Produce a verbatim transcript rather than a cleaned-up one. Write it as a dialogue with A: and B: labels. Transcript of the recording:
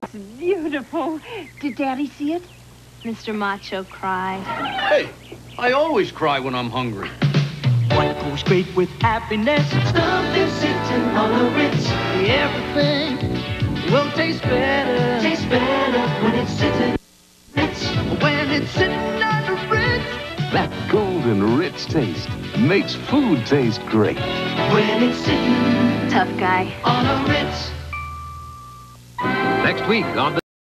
A: It's beautiful. Did Daddy see it?
B: Mister Macho cried.
C: Hey, I always cry when I'm hungry.
D: What goes great with happiness?
E: Stuff is sitting on a Ritz.
D: Everything will taste better.
E: Tastes better when it's sitting. Ritz.
D: When it's sitting on a Ritz.
F: That golden Ritz taste makes food taste great.
E: When it's sitting
B: Tough guy.
E: on a Ritz.
G: Next week on the